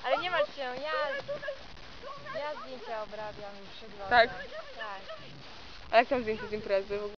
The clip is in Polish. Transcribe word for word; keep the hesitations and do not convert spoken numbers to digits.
Ale nie martw się, ja, ja zdjęcia obrabiam i przeglądam. Tak? Tak. A jak tam zdjęcie z imprezy w ogóle?